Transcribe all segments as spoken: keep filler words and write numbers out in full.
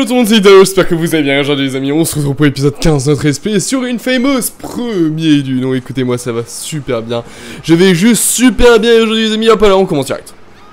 tout le monde, c'est Italo, j'espère que vous allez bien. Aujourd'hui les amis, on se retrouve pour l'épisode quinze de notre Let's Play sur une fameuse premier du nom. Écoutez-moi, ça va super bien. Je vais juste super bien aujourd'hui les amis. Hop là, on commence direct.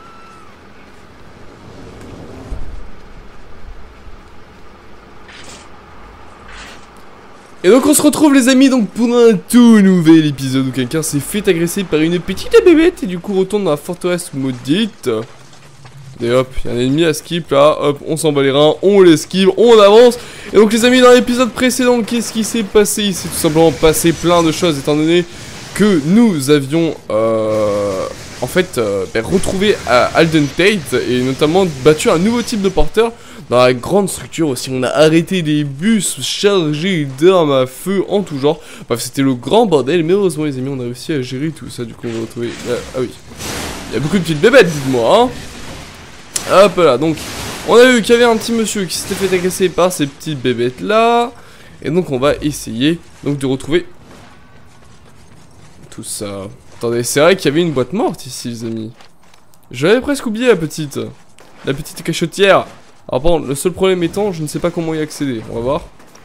Et donc on se retrouve les amis donc pour un tout nouvel épisode où quelqu'un s'est fait agresser par une petite bébête et du coup retourne dans la forteresse maudite. Et hop, il y a un ennemi à skip là, hop, on s'en bat les reins, on l'esquive, on avance. Et donc les amis, dans l'épisode précédent, qu'est-ce qui s'est passé? Il s'est tout simplement passé plein de choses étant donné que nous avions euh, en fait euh, ben, retrouvé à Alden Tate et notamment battu un nouveau type de porteur dans la grande structure aussi. On a arrêté des bus chargés d'armes à feu en tout genre. Bref, c'était le grand bordel, mais heureusement les amis, on a réussi à gérer tout ça. Du coup, on va retrouver... Ah, ah oui, il y a beaucoup de petites bébêtes, dites-moi, hein. Hop là, donc on a vu qu'il y avait un petit monsieur qui s'était fait agresser par ces petites bébêtes là. Et donc on va essayer donc de retrouver tout ça. Attendez, c'est vrai qu'il y avait une boîte morte ici les amis. J'avais presque oublié la petite. La petite cachotière. Alors bon, le seul problème étant, je ne sais pas comment y accéder. On va voir.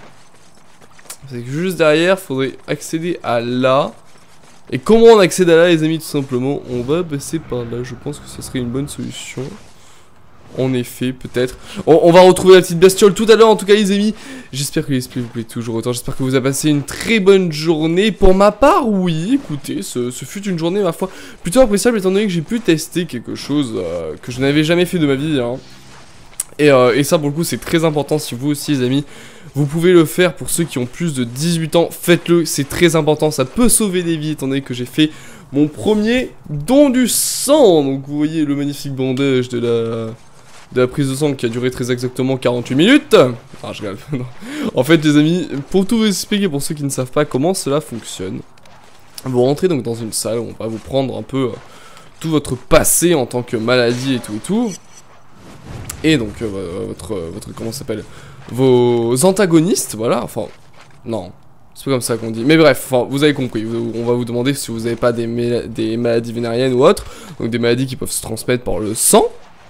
C'est que juste derrière, faudrait accéder à là. Et comment on accède à là les amis? Tout simplement, on va passer par là. Je pense que ce serait une bonne solution. En effet, peut-être. On, on va retrouver la petite bestiole tout à l'heure, en tout cas, les amis. J'espère que les esprits vous plaît toujours autant. J'espère que vous avez passé une très bonne journée. Pour ma part, oui, écoutez, ce, ce fut une journée, ma foi, plutôt appréciable, étant donné que j'ai pu tester quelque chose euh, que je n'avais jamais fait de ma vie. Hein. Et, euh, et ça, pour le coup, c'est très important. Si vous aussi, les amis, vous pouvez le faire. Pour ceux qui ont plus de dix-huit ans, faites-le. C'est très important. Ça peut sauver des vies, étant donné que j'ai fait mon premier don du sang. Donc, vous voyez le magnifique bandage de la... de la prise de sang qui a duré très exactement quarante-huit minutes. Ah, je rigole. En fait, les amis, pour tout vous expliquer, pour ceux qui ne savent pas comment cela fonctionne, vous rentrez donc dans une salle où on va vous prendre un peu euh, tout votre passé en tant que maladie et tout et tout. Et donc, euh, votre, votre, comment ça s'appelle, vos antagonistes, voilà, enfin, non, c'est pas comme ça qu'on dit. Mais bref, enfin, vous avez compris, on va vous demander si vous n'avez pas des, des maladies vénériennes ou autres, donc des maladies qui peuvent se transmettre par le sang.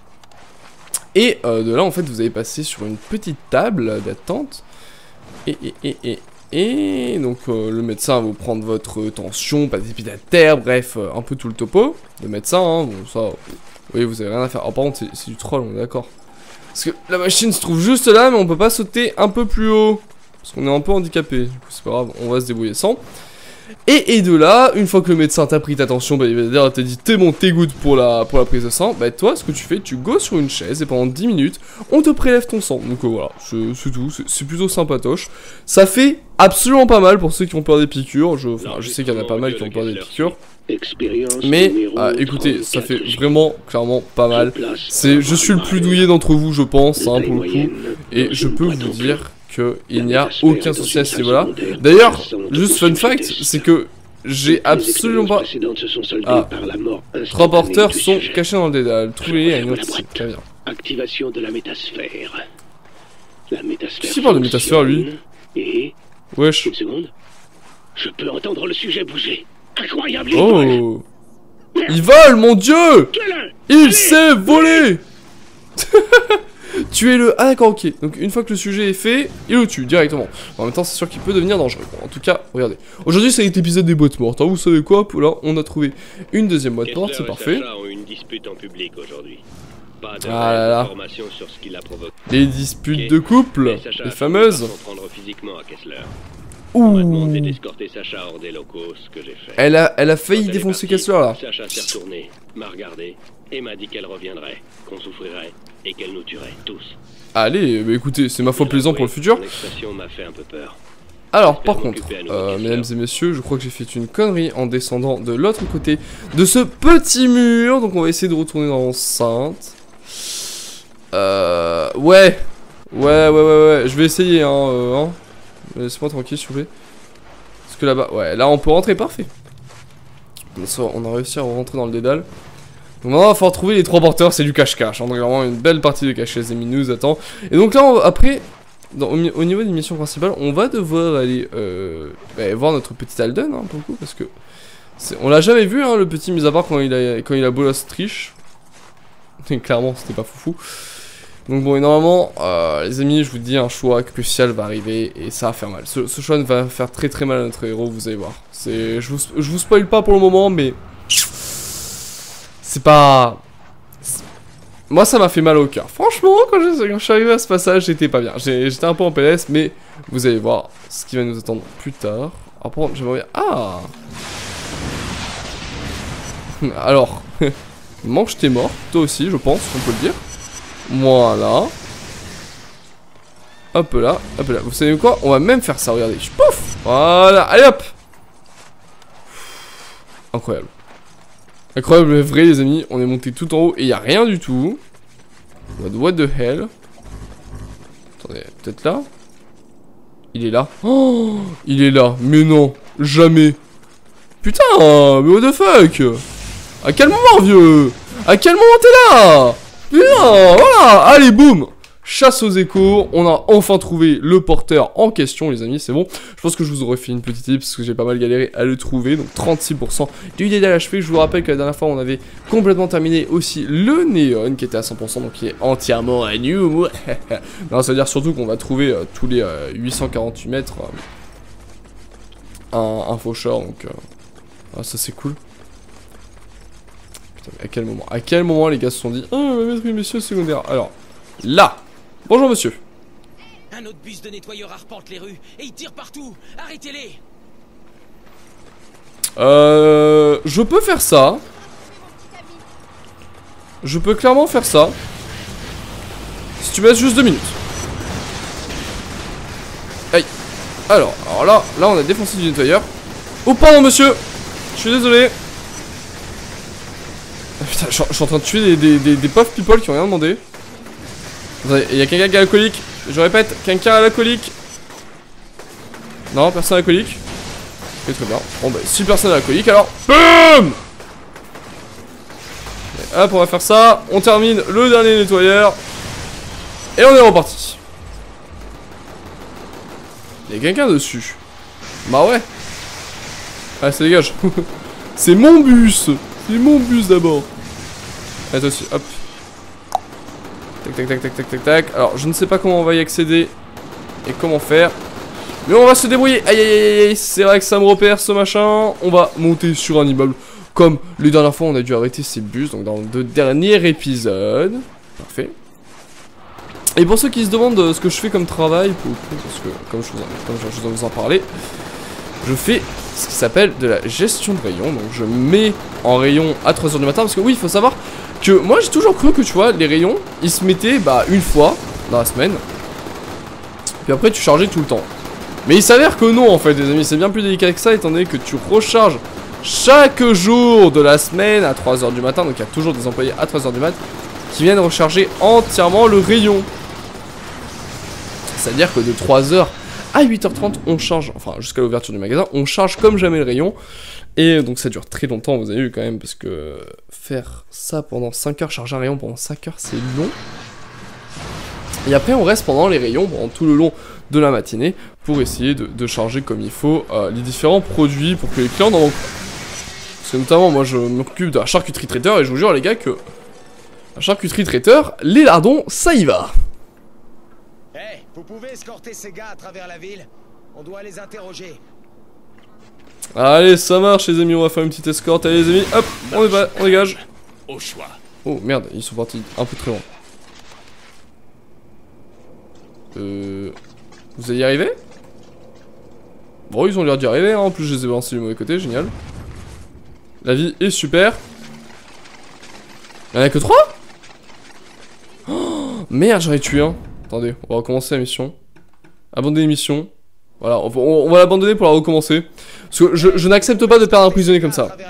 Et euh, de là, en fait, vous allez passer sur une petite table d'attente. Et, et, et, et, et... Donc, euh, le médecin va vous prendre votre tension, pas d'épidatère, bref, euh, un peu tout le topo. Le médecin, hein, bon, ça... Oui, vous avez rien à faire. Alors, par contre, c'est du troll, on est d'accord. Parce que la machine se trouve juste là, mais on peut pas sauter un peu plus haut. Parce qu'on est un peu handicapé. Du coup, c'est pas grave, on va se débrouiller sans. Et, et de là, une fois que le médecin t'a pris ta tension, bah, il va dire, t'a dit t'es bon, t'es good pour la, pour la prise de sang, bah toi, ce que tu fais, tu go sur une chaise et pendant dix minutes, on te prélève ton sang. Donc euh, voilà, c'est tout, c'est plutôt sympatoche. Ça fait absolument pas mal pour ceux qui ont peur des piqûres. Je, enfin, je sais qu'il y en a pas mal qui ont peur des piqûres. Mais ah, écoutez, ça fait vraiment, clairement pas mal. C'est, je suis le plus douillé d'entre vous, je pense, hein, pour le coup. Et je peux vous dire... il n'y a aucun souci à ce niveau-là. D'ailleurs, juste fun fact, c'est que j'ai absolument pas... Ah, trois porteurs sont cachés dans le dédale. Trouvez-les à une autre site. Très bien. Activation de la métasphère. La métasphère. Qu'est-ce qu'il parle de métasphère, lui? Et... Wesh. Une seconde. Je peux entendre le sujet bouger. Incroyable. Oh. Il vole, mon dieu. Il sait voler. Tuez-le. Ah d'accord, ok. Donc une fois que le sujet est fait, il le tue directement. En même temps, c'est sûr qu'il peut devenir dangereux. Bon, en tout cas, regardez. Aujourd'hui, c'est l'épisode des boîtes mortes. Hein, vous savez quoi? Là, on a trouvé une deuxième boîte morte, c'est parfait. Une dispute en public aujourd'hui. Pas de ah là là. sur ce qui l'a provoqué. Les disputes okay. de couple, les fameuses. Ouh. Sacha hors des locaux, ce que j'ai fait. Elle a, elle a failli Quand défoncer Kessler là. Sacha s'est retournée, m'a regardé et m'a dit qu'elle reviendrait, qu'on souffrirait et qu'elle nous tuerait tous. Allez, bah écoutez, c'est ma foi plaisant pour le futur. M'a fait un peu peur. Alors, par contre, euh, mesdames et messieurs, je crois que j'ai fait une connerie en descendant de l'autre côté de ce petit mur. Donc on va essayer de retourner dans l'enceinte. Euh... Ouais. Ouais, ouais, ouais, ouais. Je vais essayer, hein. Euh, hein. Laissez-moi tranquille, s'il vous plaît. Parce que là-bas... Ouais, là, on peut rentrer, parfait. On a réussi à rentrer dans le dédale. Donc maintenant, il va falloir trouver les trois porteurs. C'est du cache-cache. Hein. Donc vraiment une belle partie de cache, les amis, nous attend. Et donc là, on, après... Dans, au, au niveau des missions principales, on va devoir aller euh, bah, voir notre petit Alden, hein, pour le coup, parce que on l'a jamais vu, hein, le petit, mis à part quand il a, quand il a bolos triche. Clairement, c'était pas foufou. Donc bon, et normalement, euh, les amis, je vous dis, un choix crucial va arriver et ça va faire mal. Ce, ce choix va faire très très mal à notre héros, vous allez voir. C'est, je vous, je vous spoil pas pour le moment, mais c'est pas... Moi, ça m'a fait mal au cœur. Franchement, quand je, quand je suis arrivé à ce passage, j'étais pas bien. J'étais un peu en P L S, mais vous allez voir ce qui va nous attendre plus tard. Alors, par contre, j'aimerais... Ah alors, mange t'es mort, toi aussi, je pense, on peut le dire. Voilà. Hop là, hop là. Vous savez quoi? On va même faire ça, regardez. Pouf. Voilà, allez hop. Incroyable. Incroyable, mais vrai les amis. On est monté tout en haut et il n'y a rien du tout. What the hell? Attendez, peut-être là? Il est là. Oh, il est là. Mais non, jamais. Putain, mais what the fuck? À quel moment, vieux? À quel moment t'es là? Putain, voilà. Allez, boum. Chasse aux échos, on a enfin trouvé le porteur en question les amis, c'est bon. Je pense que je vous aurais fait une petite tip parce que j'ai pas mal galéré à le trouver. Donc trente-six pour cent du dégât H P. Je vous rappelle que la dernière fois on avait complètement terminé aussi le néon qui était à cent pour cent, donc qui est entièrement à new. Non, ça veut dire surtout qu'on va trouver euh, tous les euh, huit cent quarante-huit mètres euh, un, un faucheur, donc euh, ah, ça c'est cool. Putain, mais à quel moment À quel moment les gars se sont dit ah, on va mettre une mission secondaire. Alors, là. Bonjour monsieur. Un autre bus de nettoyeurs arpente les rues et ils tirent partout. Arrêtez-les. Euh... Je peux faire ça. Je peux clairement faire ça. Si tu me laisses juste deux minutes. Aïe. Alors, alors là, là on a défoncé du nettoyeur. Oh pardon monsieur. Je suis désolé. Putain, je suis en train de tuer des, des, des, des pauvres people qui ont rien demandé. Il y a quelqu'un qui est alcoolique. Je répète, quelqu'un à l'alcoolique. Non, personne à l'alcoolique. Ok, très bien. Bon bah, si personne à l'alcoolique, alors BOUM. Hop, on va faire ça. On termine le dernier nettoyeur. Et on est reparti. Il y a quelqu'un dessus. Bah ouais. Allez, ça dégage. C'est mon bus. C'est mon bus d'abord. Allez, toi aussi, hop. Tac, tac, tac, tac, tac, tac, tac. Alors, je ne sais pas comment on va y accéder et comment faire. Mais on va se débrouiller. Aïe, aïe, aïe, aïe. C'est vrai que ça me repère ce machin. On va monter sur un immeuble. Comme les dernières fois, on a dû arrêter ces bus. Donc, dans le dernier épisode. Parfait. Et pour ceux qui se demandent ce que je fais comme travail, parce que, comme je vous en, comme je vous en parlais, je fais ce qui s'appelle de la gestion de rayon. Donc, je mets en rayon à trois heures du matin. Parce que, oui, il faut savoir que moi j'ai toujours cru que tu vois les rayons ils se mettaient bah une fois dans la semaine puis après tu chargeais tout le temps, mais il s'avère que non en fait les amis, c'est bien plus délicat que ça étant donné que tu recharges chaque jour de la semaine à trois heures du matin. Donc il y a toujours des employés à trois heures du matin qui viennent recharger entièrement le rayon, c'est à dire que de trois heures à huit heures trente on charge, enfin jusqu'à l'ouverture du magasin on charge comme jamais le rayon. Et donc ça dure très longtemps, vous avez vu quand même, parce que faire ça pendant cinq heures, charger un rayon pendant cinq heures, c'est long. Et après on reste pendant les rayons, pendant tout le long de la matinée, pour essayer de, de charger comme il faut euh, les différents produits pour que les clients n'en manquent pas. Parce que notamment moi je m'occupe de la charcuterie traiteur et je vous jure les gars que la charcuterie traiteur, les lardons, ça y va. Eh, hey, vous pouvez escorter ces gars à travers la ville? On doit les interroger. Allez, ça marche les amis, on va faire une petite escorte. Allez les amis, hop, on est pas, on dégage. Au choix. Oh merde, ils sont partis un peu très loin. Euh... Vous allez y arriver? Bon, ils ont l'air d'y arriver, hein. En plus je les ai balancés du mauvais côté, génial. La vie est super. Y'en a que trois? Oh, merde, j'en ai tué un. Attendez, on va recommencer la mission. Abandonner mission. Voilà, on, on, on va l'abandonner pour la recommencer. Parce que je, je n'accepte pas de perdre un prisonnier comme ça.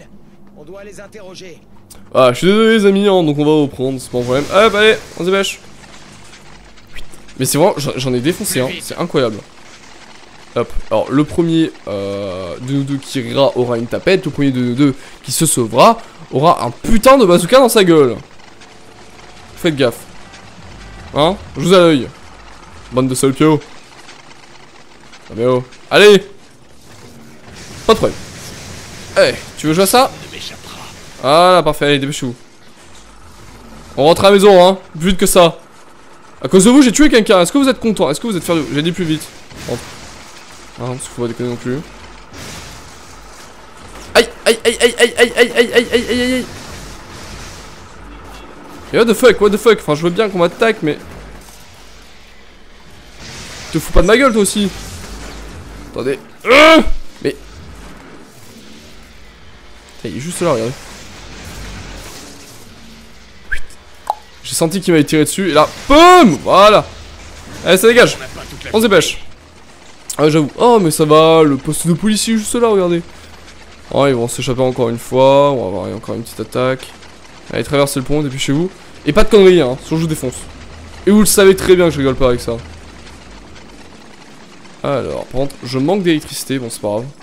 Ah, je suis désolé les amis, hein, donc on va reprendre, c'est pas un problème. Hop, allez, on se dépêche. Mais c'est vraiment, j'en ai défoncé, hein, c'est incroyable. Hop, alors le premier euh, de nous deux qui rira aura une tapette, le premier de nous deux qui se sauvera aura un putain de bazooka dans sa gueule. Faites gaffe. Hein, je vous ai à l'œil. Bande de salpio. Ah mais oh, allez. Pas de problème. Allez, tu veux jouer à ça? Voilà, parfait, allez, dépêchez-vous. On rentre à la maison, hein, plus vite que ça. À cause de vous, j'ai tué quelqu'un. Est-ce que vous êtes content? Est-ce que vous êtes fiers de vous? J'ai dit plus vite. Bon. Ah, parce qu'il faut pas déconner non plus. Aïe, aïe, aïe, aïe, aïe, aïe, aïe, aïe, aïe, aïe, aïe, aïe. Et what the fuck, what the fuck. Enfin, je veux bien qu'on m'attaque, mais... Te fous pas de ma gueule, toi aussi. Attendez. Euh mais... Il est juste là, regardez. J'ai senti qu'il m'avait tiré dessus, et là, boum. Voilà. Allez, ça dégage. On se dépêche. Ah, j'avoue. Oh, mais ça va, le poste de policier juste là, regardez. Oh, ils vont s'échapper encore une fois. On va avoir encore une petite attaque. Allez, traversez le pont, dépêchez-vous. Et pas de conneries, hein, sinon je vous défonce. Et vous le savez très bien que je rigole pas avec ça. Alors, par contre, je manque d'électricité, bon, c'est pas grave.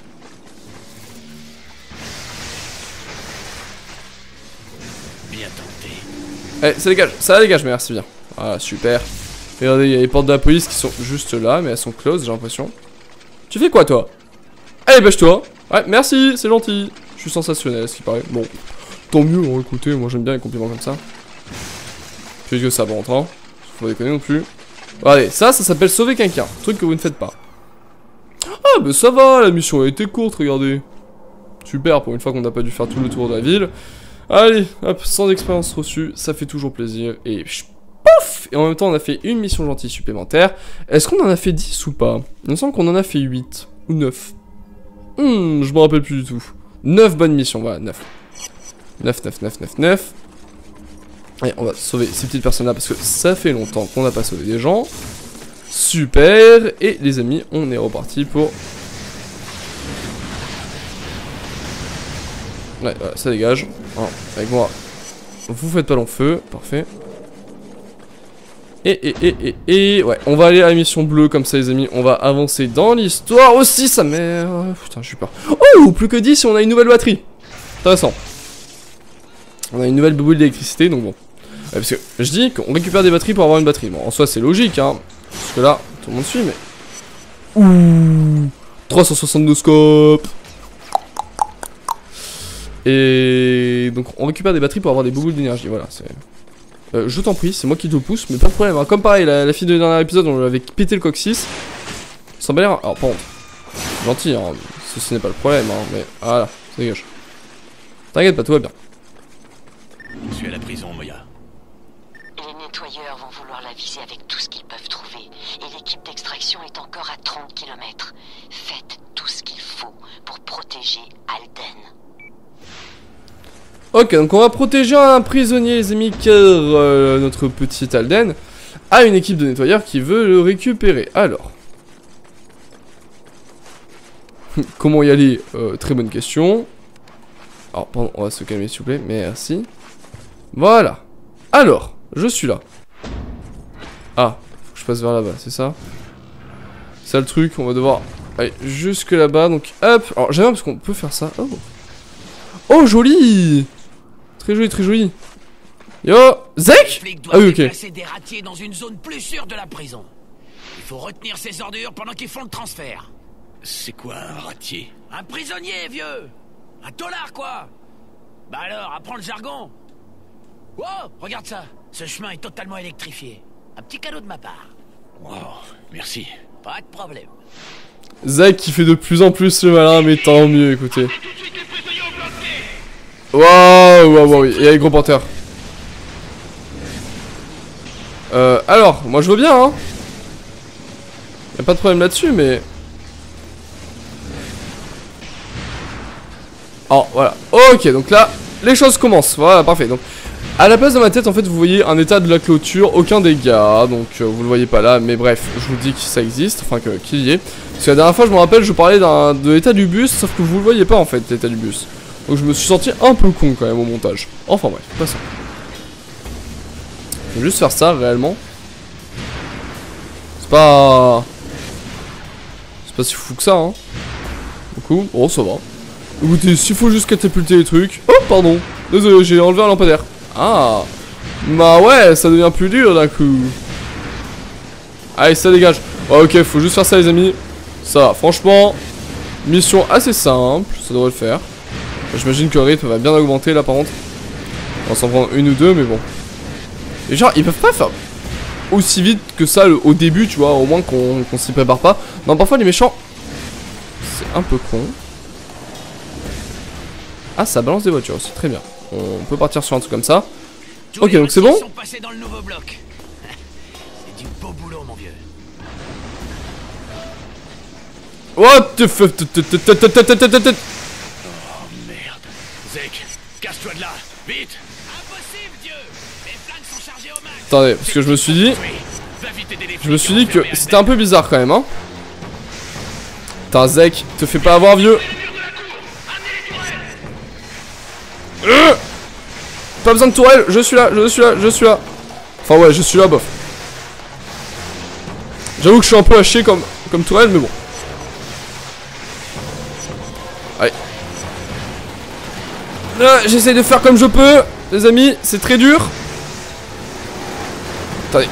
Bien tenté. Allez, ça dégage, ça dégage, merci bien. Voilà, super. Regardez, il y a les portes de la police qui sont juste là, mais elles sont closes, j'ai l'impression. Tu fais quoi, toi? Allez, bêche-toi. Ouais, merci, c'est gentil. Je suis sensationnel, ce qui paraît. Bon, tant mieux, hein, écoutez, moi j'aime bien les compliments comme ça. Puis que ça, bon, hein. Faut pas déconner non plus. Allez, ça, ça s'appelle sauver quelqu'un. Truc que vous ne faites pas. Ah, bah ça va, la mission a été courte, regardez. Super, pour une fois qu'on n'a pas dû faire tout le tour de la ville. Allez, hop, sans expérience reçue, ça fait toujours plaisir. Et pouf! Et en même temps, on a fait une mission gentille supplémentaire. Est-ce qu'on en a fait dix ou pas? Il me semble qu'on en a fait huit ou neuf. Hmm, je me rappelle plus du tout. neuf bonnes missions, voilà, neuf. neuf, neuf, neuf, neuf, neuf. Allez, on va sauver ces petites personnes-là parce que ça fait longtemps qu'on n'a pas sauvé des gens. Super. Et les amis, on est reparti pour... Ouais, voilà, ça dégage. Hein, avec moi, vous faites pas long feu. Parfait. Et, et, et, et, et... Ouais, on va aller à la mission bleue comme ça, les amis. On va avancer dans l'histoire aussi, sa mère. Putain, je suis peur. Oh, plus que dix et on a une nouvelle batterie. Intéressant. On a une nouvelle boule d'électricité, donc bon. Ouais, parce que je dis qu'on récupère des batteries pour avoir une batterie. Bon, en soi, c'est logique, hein. Parce que là, tout le monde suit, mais... Ouh, trois cent soixante-deux scopes. Et... Donc, on récupère des batteries pour avoir des boules d'énergie, voilà, c'est... Euh, je t'en prie, c'est moi qui te pousse, mais pas de problème, hein. Comme pareil, la, la fille de dernier épisode, on lui avait pété le coccyx. Ça m'a l'air... Alors, par contre, gentil, hein. Ceci n'est pas le problème, hein, mais... Voilà, ça dégage. T'inquiète pas, tout va bien. Je suis à la prison, Moya. Les nettoyeurs vont vouloir la viser avec tout ce qu'ils peuvent trouver. Et l'équipe d'extraction est encore à trente kilomètres. Faites tout ce qu'il faut pour protéger Alden. Ok, donc on va protéger un prisonnier, les amis, car euh, notre petit Alden a une équipe de nettoyeurs qui veut le récupérer. Alors... Comment y aller? euh, Très bonne question. Alors, pardon, on va se calmer s'il vous plaît, merci. Voilà. Alors, je suis là. Ah, faut que je passe vers là-bas, c'est ça? C'est ça le truc, on va devoir aller jusque là-bas, donc hop. Alors, j'aime bien parce qu'on peut faire ça. Oh, oh joli. Très joli, très joli. Yo, Zek. Ah oui, ok. Placer des ratiers dans une zone plus sûre de la prison. Il faut retenir ces ordures pendant qu'ils font le transfert. C'est quoi un ratier? Un prisonnier, vieux. Un tolard, quoi. Bah alors, apprends le jargon. Oh, regarde ça. Ce chemin est totalement électrifié. Un petit cadeau de ma part. Wow, merci. Pas de problème. Zach qui fait de plus en plus le malin, mais tant mieux, écoutez. Waouh, waouh, waouh, et avec gros porteur. Euh, alors, moi je veux bien, hein. Y'a pas de problème là-dessus, mais... Oh, voilà. Ok, donc là, les choses commencent. Voilà, parfait. Donc, à la place de ma tête, en fait, vous voyez un état de la clôture, aucun dégât. Donc, euh, vous le voyez pas là, mais bref, je vous dis que ça existe, enfin, qu'il y est. Parce que la dernière fois, je me rappelle, je parlais de l'état du bus, sauf que vous le voyez pas, en fait, l'état du bus. Donc, je me suis senti un peu con, quand même, au montage. Enfin, bref, passons. Je vais juste faire ça, réellement. C'est pas... C'est pas si fou que ça, hein. Beaucoup. Oh, ça va. Écoutez, s'il faut juste catapulter les trucs... Oh, pardon. Désolé, j'ai enlevé un lampadaire. Ah. Bah ouais, ça devient plus dur d'un coup. Allez, ça dégage. Oh, ok, faut juste faire ça, les amis. Ça va, franchement. Mission assez simple, ça devrait le faire. J'imagine que le rythme va bien augmenter, là, par contre. On va s'en prendre une ou deux, mais bon. Et genre, ils peuvent pas faire... aussi vite que ça le, au début, tu vois, au moins qu'on qu'on s'y prépare pas. Non, parfois les méchants, c'est un peu con. Ah, ça balance des voitures aussi, très bien. On peut partir sur un truc comme ça. Tous Ok, les donc c'est bon. sont passés dans le nouveau bloc. C'est du beau boulot, mon vieux. What the fuck? Oh merde. Zek, casse-toi de là, vite. Impossible, Dieu. Les flingues sont chargées au max. Attendez, parce que je me suis dit, Va vite aider les je me flics suis à dit que enfermer c'était un peu bizarre quand même, hein. Putain, Zek, te fais pas avoir, vieux. Euh Pas besoin de tourelle, je suis là, je suis là, je suis là. Enfin ouais, je suis là, bof. J'avoue que je suis un peu à chier comme, comme tourelle, mais bon. Allez. Là, j'essaie de faire comme je peux, les amis, c'est très dur. Attendez.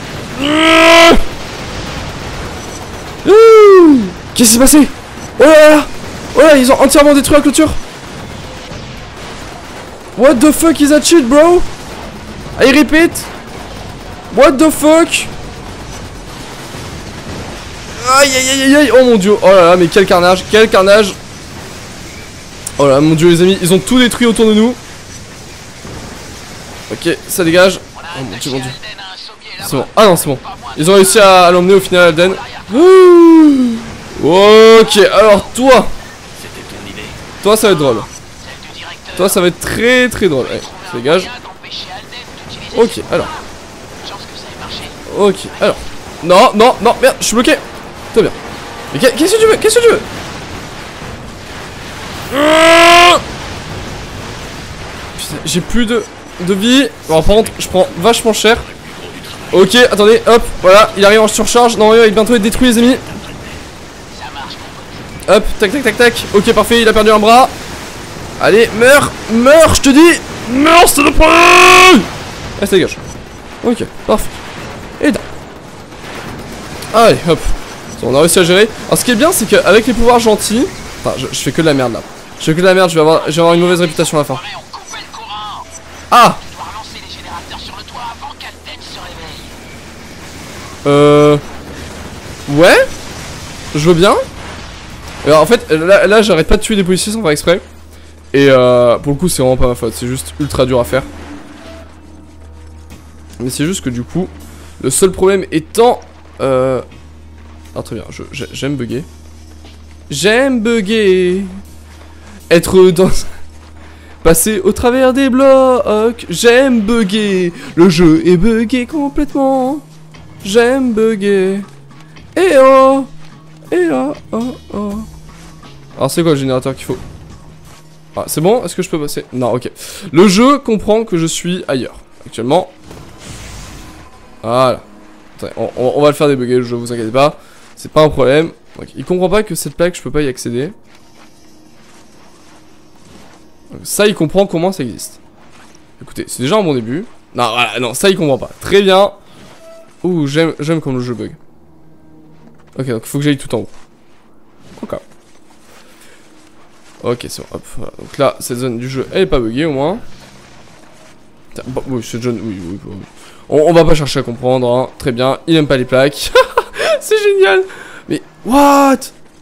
Qu'est-ce qui s'est passé? Oh là là! Oh là, ils ont entièrement détruit la clôture. What the fuck is that shit, bro? I repeat. What the fuck? Aïe aïe aïe aïe. Oh mon dieu. Oh là là, mais quel carnage. Quel carnage. Oh là mon dieu, les amis. Ils ont tout détruit autour de nous. Ok, ça dégage. Oh mon dieu, mon dieu. C'est bon. Ah non, c'est bon. Ils ont réussi à, à l'emmener au final, Alden. Ouh. Ok, alors toi. Toi, ça va être drôle. Toi, ça va être très très drôle. Allez, ça dégage. Ok, alors. Ok, alors. Non, non, non, merde, je suis bloqué. Tout bien. Mais qu'est-ce que tu veux? Qu'est-ce que tu veux? Putain, j'ai plus de, de vie. Bon, par contre, je prends vachement cher. Ok, attendez, hop, voilà, il arrive en surcharge. Non, il va bientôt être détruit, les amis. Hop, tac, tac, tac, tac. Ok, parfait, il a perdu un bras. Allez, meurs, meurs, je te dis. Meurs, s'il te plaît. Ah, ça dégage. Ok, parfait. Et là. Allez, hop. On a réussi à gérer. Alors, ce qui est bien, c'est qu'avec les pouvoirs gentils. Enfin, je, je fais que de la merde là. Je fais que de la merde, je vais avoir, je vais avoir une mauvaise réputation à la fin. Ah. Euh. Ouais. Je veux bien. Alors, en fait, là, là j'arrête pas de tuer des policiers sans faire exprès. Et euh, pour le coup, c'est vraiment pas ma faute. C'est juste ultra dur à faire. Mais c'est juste que du coup, le seul problème étant. Euh. Ah, très bien. J'aime bugger. J'aime bugger. Être dans. Passer au travers des blocs. J'aime bugger. Le jeu est buggé complètement. J'aime bugger. Et oh. Et oh, oh, oh. Alors c'est quoi le générateur qu'il faut? Ah c'est bon? Est-ce que je peux passer? Non, ok. Le jeu comprend que je suis ailleurs actuellement. Voilà. Attendez, on, on, on va le faire débugger le jeu, vous inquiétez pas. C'est pas un problème. Donc, il comprend pas que cette plaque je peux pas y accéder. Donc, ça il comprend comment ça existe. Écoutez, c'est déjà un bon début. Non, voilà, non, ça il comprend pas. Très bien. Ouh, j'aime j'aime quand le jeu bug. Ok, donc il faut que j'aille tout en haut. Ok. Ok, c'est bon, hop. Voilà. Donc là, cette zone du jeu, elle est pas buggée au moins. Bon, oui, cette zone, oui, oui, oui. On, on va pas chercher à comprendre, hein. Très bien, il aime pas les plaques. C'est génial. Mais, what?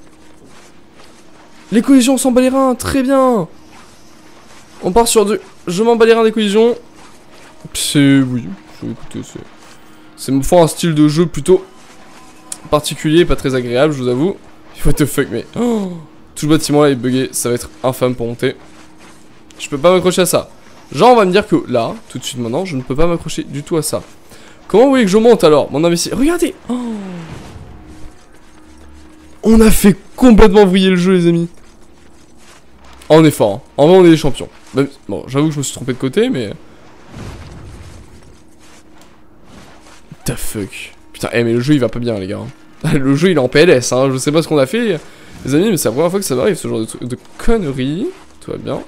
Les collisions, on s'en bat les reins, très bien. On part sur du... Je m'en bats les reins des collisions. C'est... Oui, écoutez, c'est... C'est me faire un style de jeu plutôt... particulier, pas très agréable, je vous avoue. What the fuck, mais oh, tout le bâtiment là est bugué, ça va être infâme pour monter. Je peux pas m'accrocher à ça. Genre on va me dire que là, tout de suite maintenant, je ne peux pas m'accrocher du tout à ça. Comment vous voulez que je monte alors, mon imbécile? Regardez oh. On a fait complètement vriller le jeu les amis. Oh, on est fort, hein. En vrai on est des champions. Même... Bon, j'avoue que je me suis trompé de côté, mais... What the fuck. Putain, eh, mais le jeu il va pas bien les gars. Le jeu il est en P L S, hein. Je sais pas ce qu'on a fait, les amis, mais c'est la première fois que ça m'arrive ce genre de, de conneries. Tout va bien.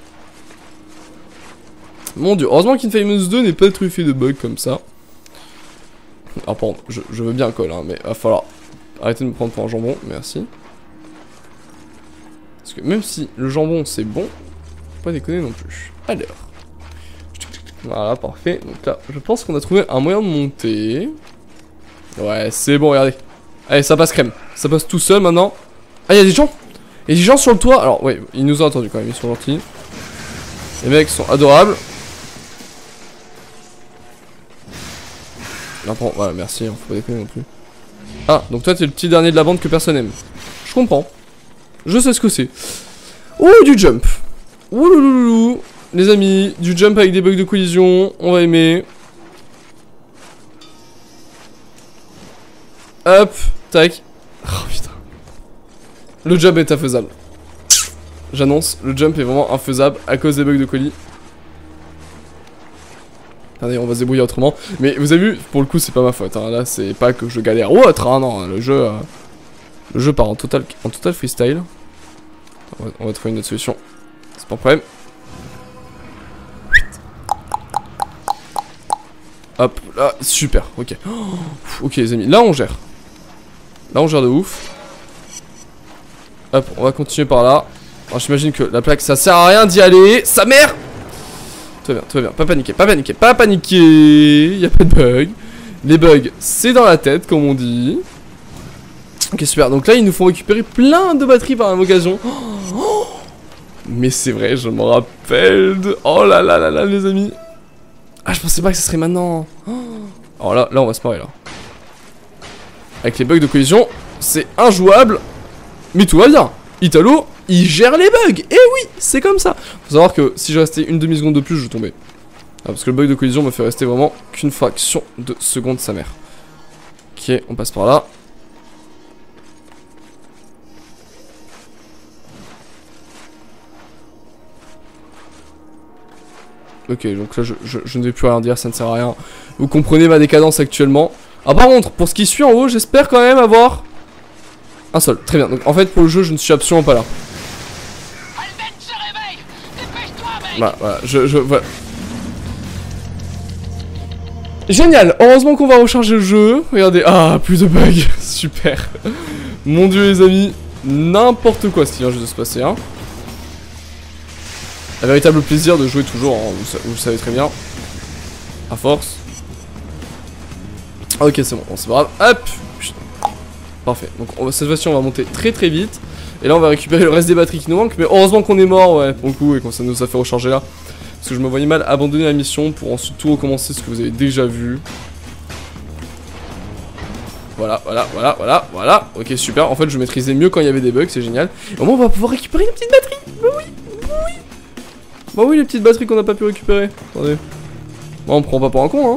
Mon dieu, heureusement qu'Infamous deux n'est pas truffé de bugs comme ça. Alors pardon, je, je veux bien colle, hein, mais va falloir arrêter de me prendre pour un jambon, merci. Parce que même si le jambon c'est bon, faut pas déconner non plus. Alors. Voilà, parfait. Donc là, je pense qu'on a trouvé un moyen de monter. Ouais, c'est bon, regardez. Allez, ça passe crème. Ça passe tout seul maintenant. Ah, il y a des gens. Il y a des gens sur le toit. Alors, ouais, ils nous ont attendus quand même. Ils sont gentils. Les mecs sont adorables. Non, bon, voilà, merci. Hein, faut pas déconner non plus. Ah, donc toi, t'es le petit dernier de la bande que personne aime. Je comprends. Je sais ce que c'est. Ouh, du jump. Ouh, louloulou. Les amis, du jump avec des bugs de collision. On va aimer. Hop, tac. Oh putain. Le jump est infaisable. J'annonce, le jump est vraiment infaisable à cause des bugs de colis. Attendez, on va se débrouiller autrement. Mais vous avez vu, pour le coup, c'est pas ma faute. Hein. Là, c'est pas que je galère ou autre. Hein, non, le jeu, euh, le jeu part en total, en total freestyle. On va, on va trouver une autre solution. C'est pas un problème. Hop, là, super. Ok. Oh, ok, les amis. Là, on gère. Là, on gère de ouf. Hop, on va continuer par là. Alors, j'imagine que la plaque, ça sert à rien d'y aller. Sa mère! Tout va bien, tout va bien. Pas paniquer, pas paniquer, pas paniquer. Y'a pas de bug. Les bugs, c'est dans la tête, comme on dit. Ok, super. Donc là, ils nous font récupérer plein de batteries par la même occasion. Oh, mais c'est vrai, je me rappelle de... Oh là là là là, les amis. Ah, je pensais pas que ce serait maintenant. Oh. Alors là, là, on va se marrer, là. Avec les bugs de collision, c'est injouable. Mais tout va bien. Italo, il gère les bugs. Et oui, c'est comme ça. Faut savoir que si je restais une demi-seconde de plus, je tombais. Ah, parce que le bug de collision me fait rester vraiment qu'une fraction de seconde sa mère. Ok, on passe par là. Ok, donc là je, je, je ne vais plus rien dire, ça ne sert à rien. Vous comprenez ma décadence actuellement. Ah, par contre, pour ce qui suit en haut, j'espère quand même avoir un seul. Très bien, donc en fait pour le jeu je ne suis absolument pas là. Voilà, voilà, je, je, voilà. Génial, heureusement qu'on va recharger le jeu. Regardez, ah, plus de bugs, super. Mon dieu les amis, n'importe quoi ce qui vient juste de se passer, hein. Un véritable plaisir de jouer toujours, hein, vous, vous le savez très bien. À force. Ok, c'est bon, bon c'est pas grave. Hop. Parfait, donc on, cette fois-ci on va monter très très vite. Et là on va récupérer le reste des batteries qui nous manquent. Mais heureusement qu'on est mort, ouais, pour le coup, et qu'on ça nous a fait recharger là. Parce que je me voyais mal abandonner la mission pour ensuite tout recommencer, ce que vous avez déjà vu. Voilà, voilà, voilà, voilà, voilà. Ok, super, en fait je maîtrisais mieux quand il y avait des bugs, c'est génial. Et au moins on va pouvoir récupérer une petite batterie. Bah oui, bah oui. Bah oui, les petites batteries qu'on n'a pas pu récupérer. Attendez. Bon, on prend pas pour un con, hein.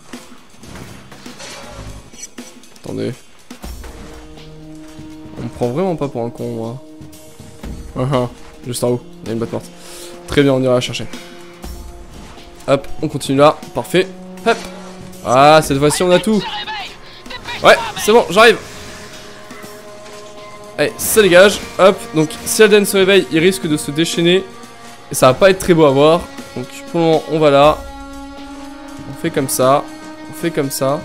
Attendez. On me prend vraiment pas pour un con, moi. Uh -huh. Juste en haut, il y a une boîte morte. Très bien, on ira la chercher. Hop, on continue là. Parfait. Hop. Ah, cette fois-ci, on a tout. Ouais, c'est bon, j'arrive. Allez, ça dégage. Hop, donc si Alden se réveille, il risque de se déchaîner. Et ça va pas être très beau à voir. Donc pour le moment on va là. On fait comme ça. On fait comme ça.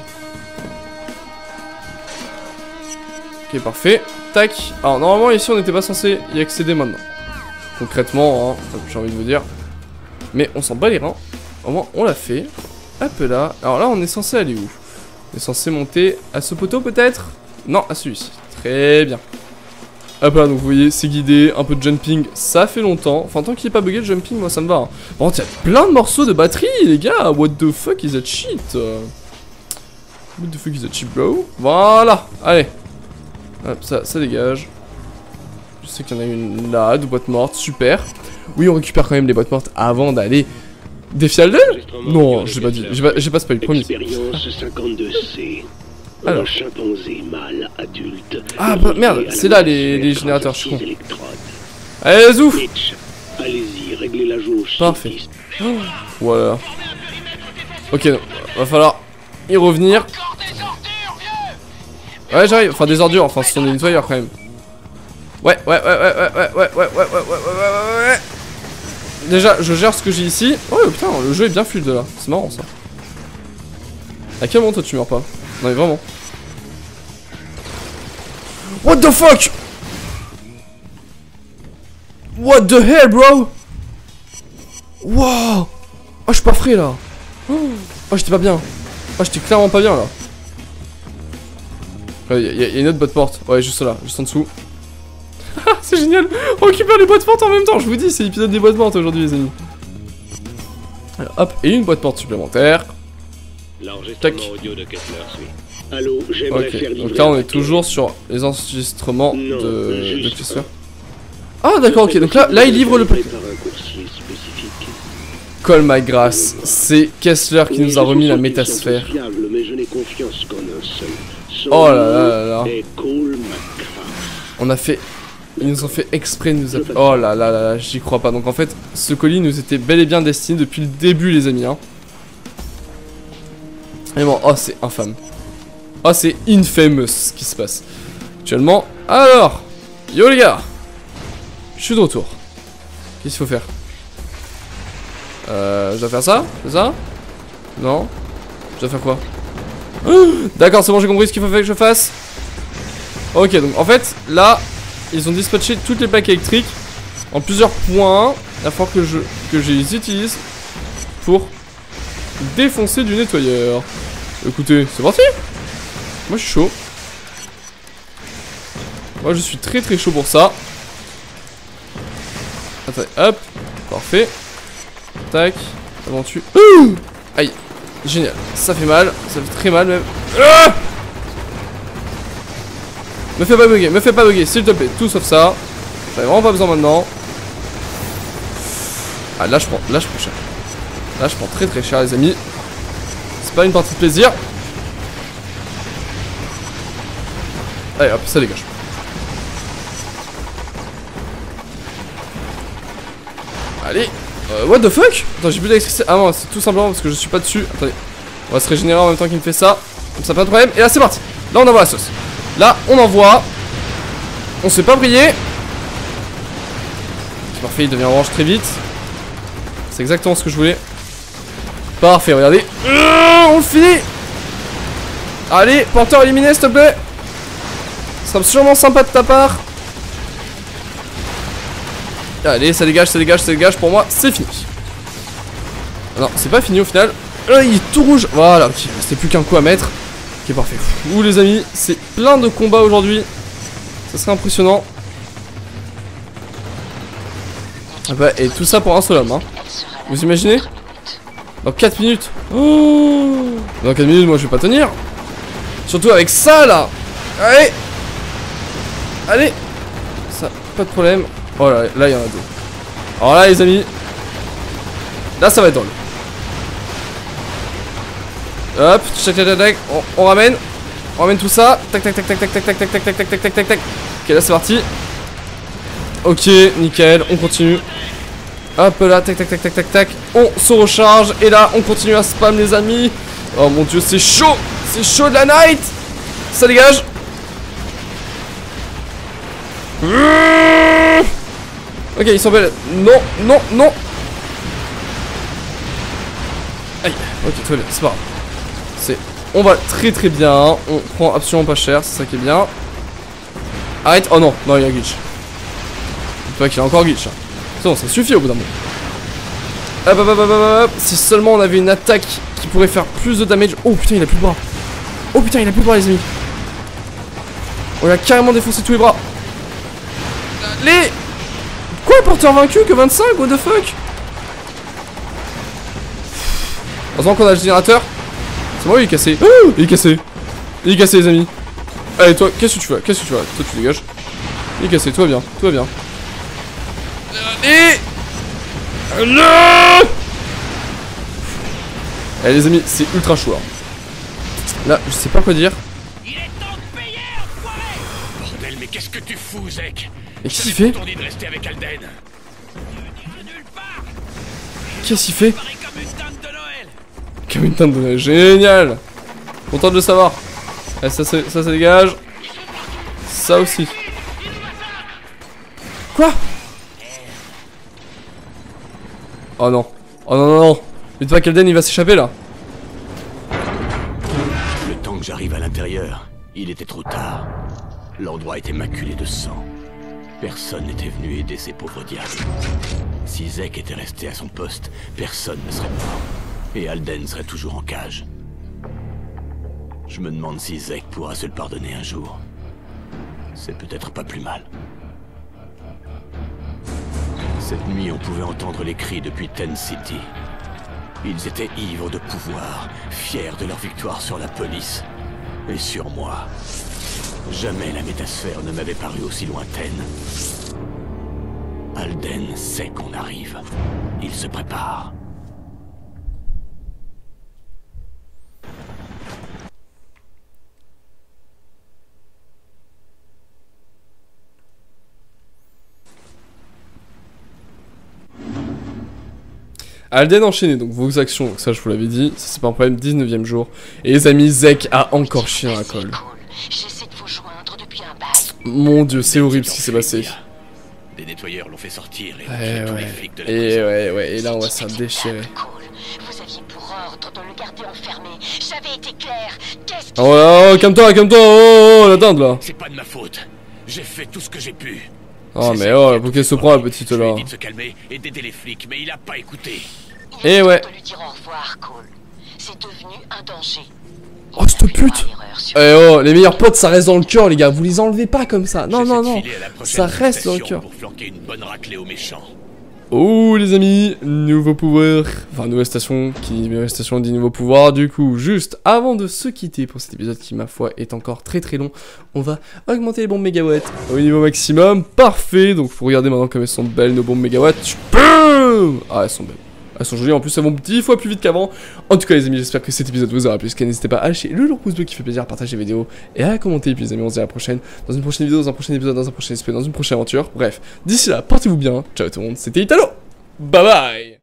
Ok, parfait. Tac. Alors normalement ici on n'était pas censé y accéder maintenant. Concrètement, hein, j'ai envie de vous dire. Mais on s'en bat les reins. Au moins on l'a fait. Hop là. Alors là on est censé aller où? On est censé monter à ce poteau peut-être? Non, à celui-ci. Très bien. Hop là, donc vous voyez, c'est guidé, un peu de jumping, ça fait longtemps. Enfin, tant qu'il n'est pas bugué le jumping, moi ça me va. Hein. Par contre, il y a plein de morceaux de batterie, les gars. What the fuck is that shit? What the fuck is that shit, bro? Voilà, allez. Hop, ça, ça dégage. Je sais qu'il y en a une là, de boîtes mortes, super. Oui, on récupère quand même les boîtes mortes avant d'aller défier Alden? Non, j'ai pas dit, j'ai pas, pas spoilé, promis. Expérience cinquante-deux C. Alors. Un chimpanzé mâle adulte. Ah bah merde, c'est là les, les générateurs, je suis con. Allez, zouf. Allez-y, réglez la jauge. Parfait. Oh, voilà. Ok, non, va falloir y revenir. Ouais, j'arrive. Enfin, des ordures, enfin, ce sont des nettoyeurs quand même. Ouais, ouais, ouais, ouais, ouais, ouais, ouais, ouais, ouais, ouais, ouais, ouais, ouais. Déjà, je gère ce que j'ai ici. Oh putain, le jeu est bien fluide là. C'est marrant ça. À quel moment toi tu meurs pas? Non mais vraiment. What the fuck? What the hell, bro? Wow. Oh, je suis pas frais là. Oh, j'étais pas bien. Oh, j'étais clairement pas bien là. Il y, y a une autre boîte porte. Ouais, juste là, juste en dessous. C'est génial. On récupère les boîtes portes en même temps. Je vous dis, c'est l'épisode des boîtes portes aujourd'hui, les amis. Alors, hop, et une boîte porte supplémentaire. L'enregistrement audio de Kessler suit. Allô, j'aimerais faire Ok, livrer donc là on un est paquet. toujours sur les enregistrements Non, de, juste de Kessler. Ah d'accord, ok, donc là, là il livre le paquet. Par un coursier spécifique. Call my grass, c'est Kessler qui nous a remis la métasphère. Fiable, mais je n'ai confiance qu'en un seul. Son Oh là là là là. nom est Cole McGrath. On a fait... Ils nous ont fait exprès de nous appeler... Oh là là là là, j'y crois pas. Donc en fait, ce colis nous était bel et bien destiné depuis le début les amis. Hein. Et bon, oh c'est infâme. Oh c'est infamous ce qui se passe. Actuellement, alors, yo les gars. Je suis de retour. Qu'est-ce qu'il faut faire? Euh, je dois faire ça? C'est ça? Non? Je dois faire quoi? Oh, d'accord, c'est bon, j'ai compris ce qu'il faut faire que je fasse. Ok, donc en fait, là, ils ont dispatché toutes les plaques électriques en plusieurs points. Il va falloir que je, que je les utilise pour défoncer du nettoyeur. Écoutez, c'est parti. Moi, je suis chaud. Moi, je suis très très chaud pour ça. Attendez, hop, parfait. Tac, avant tu. Ouh, aïe, génial. Ça fait mal, ça fait très mal même. Ah, me fais pas bugger, me fais pas bugger, s'il te plaît. Tout sauf ça. J'en ai vraiment pas besoin maintenant. Ah là je prends, là je prends cher. Là je prends très très cher les amis. C'est pas une partie de plaisir. Allez hop, ça dégage. Allez. Euh, what the fuck? Attends, j'ai plus d'électricité. Ah non, c'est tout simplement parce que je suis pas dessus. Attendez. On va se régénérer en même temps qu'il me fait ça. Comme ça, pas de problème. Et là, c'est parti. Là, on envoie la sauce. Là, on envoie. On se fait pas briller. C'est parfait, il devient orange très vite. C'est exactement ce que je voulais. Parfait, regardez. Euh, on le finit. Allez, porteur éliminé, s'il te plaît. Ce sera sûrement sympa de ta part. Allez, ça dégage, ça dégage, ça dégage. Pour moi, c'est fini. Non, c'est pas fini au final. Là, il est tout rouge. Voilà, ok. Il restait plus qu'un coup à mettre. Ok, parfait. Ouh, les amis, c'est plein de combats aujourd'hui. Ça serait impressionnant. Ah bah, et tout ça pour un seul homme, hein. Vous imaginez? Dans quatre minutes. Oh, dans quatre minutes, moi, je vais pas tenir. Surtout avec ça, là. Allez. Allez. Ça, pas de problème. Oh là, là il y en a deux. Alors là les amis, là ça va être drôle. Hop, tac tac tac tac, on, on ramène, on ramène tout ça. Tac tac tac tac tac tac tac tac tac tac tac tac tac tac tac. Ok là c'est parti. Ok, nickel, on continue. Hop là, tac tac tac tac tac tac. On se recharge et là on continue à spam les amis. Oh mon dieu, c'est chaud, c'est chaud de la night. Ça dégage. Ok, ils sont belles. Non, non, non. Aïe, ok, très bien, c'est pas grave. C'est... On va très très bien. On prend absolument pas cher, c'est ça qui est bien. Arrête, oh non, non, il y a un glitch. C'est pas qu'il y a encore glitch. Hein. C'est bon, ça suffit au bout d'un moment. Hop, hop, hop, hop, hop. Si seulement on avait une attaque qui pourrait faire plus de damage. Oh putain, il a plus de bras. Oh putain, il a plus de bras, les amis. On a carrément défoncé tous les bras. Allez. Quoi, porteur vaincu que vingt-cinq? What the fuck? Heureusement qu'on a le générateur. C'est moi, il est cassé. Oh, il est cassé. Il est cassé, les amis. Allez, toi, qu'est-ce que tu fais? Qu'est-ce que tu fais? Toi, tu dégages. Il est cassé, tout va bien. Tout va bien. Allez. Allez. Allez, les amis, c'est ultra chaud. Là. là, je sais pas quoi dire. Il est temps de payer, enfoiré! Bordel, mais qu'est-ce que tu fous, Zek? Et qu'est-ce qu'il fait? dit de rester avec Alden. Nulle part. Qu'est-ce qu'il fait? Pareil comme une dinde de Noël. Comme une teinte de neige, génial. Content de le savoir. Allez, ça, ça, ça, ça dégage. Ça aussi. Quoi? Oh non. Oh non, non, non. Dites pas qu'Alden il va s'échapper là. Le temps que j'arrive à l'intérieur, il était trop tard. L'endroit était maculé de sang. Personne n'était venu aider ces pauvres diables. Si Zek était resté à son poste, personne ne serait mort. Et Alden serait toujours en cage. Je me demande si Zek pourra se le pardonner un jour. C'est peut-être pas plus mal. Cette nuit, on pouvait entendre les cris depuis Ten City. Ils étaient ivres de pouvoir, fiers de leur victoire sur la police. Et sur moi. Jamais la métasphère ne m'avait paru aussi lointaine. Alden sait qu'on arrive. Il se prépare. Alden enchaîné, donc vos actions, donc ça je vous l'avais dit, ça c'est pas un problème, dix-neuvième jour. Et les amis, Zek a encore chié un col. J'essaie de vous joindre depuis un bail. Mon dieu, c'est horrible ce qui s'est passé. Des nettoyeurs l'ont fait sortir et Ouais, tous les ouais. flics de la Et prison. ouais, ouais, et là on va se faire déchirer. Vous aviez pour ordre de le garder enfermé. J'avais été clair. Qu'est-ce qui... Oh là, oh, calme-toi, calme-toi, oh, oh, la dinde là. C'est pas de ma faute. J'ai fait tout ce que j'ai pu. Oh C'est mais Zek oh, qui a faut tout qu'elle fait se pour prend la lui. petite Je lui ai là. dit de se calmer et d'aider les flics, mais il a pas écouté. Il Eh est ouais. temps de lui dire au revoir, Cole. C'est devenu un danger. Oh cette pute. Eh oh, les meilleurs potes ça reste dans le cœur les gars, vous les enlevez pas comme ça. Non, non, non. Ça reste dans le cœur. Pour flanquer une bonne raclée aux méchants. Oh les amis, nouveau pouvoir, enfin nouvelle station, qui dit nouvelle station dit nouveau pouvoir, du coup juste avant de se quitter pour cet épisode qui ma foi est encore très très long, on va augmenter les bombes mégawatts au niveau maximum, parfait, donc faut regarder maintenant comme elles sont belles nos bombes mégawatts, ah elles sont belles. Elles sont jolies, en plus elles vont dix fois plus vite qu'avant. En tout cas les amis, j'espère que cet épisode vous aura plu. N'hésitez pas à lâcher le lourd pouce bleu qui fait plaisir, à partager la vidéo et à commenter. Et puis les amis, on se dit à la prochaine, dans une prochaine vidéo, dans un prochain épisode, dans un prochain esprit, dans une prochaine aventure. Bref, d'ici là, portez-vous bien, ciao tout le monde, c'était Italo. Bye bye.